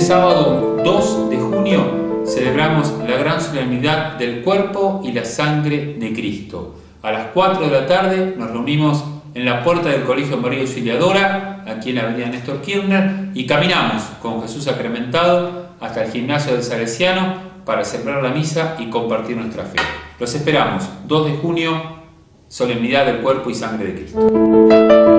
sábado 2 de junio celebramos la gran solemnidad del cuerpo y la sangre de Cristo. A las 4 de la tarde nos reunimos en la puerta del Colegio María Auxiliadora, aquí en la avenida Néstor Kirchner, y caminamos con Jesús sacramentado hasta el gimnasio del Salesiano para celebrar la misa y compartir nuestra fe. Los esperamos, 2 de junio, solemnidad del cuerpo y sangre de Cristo.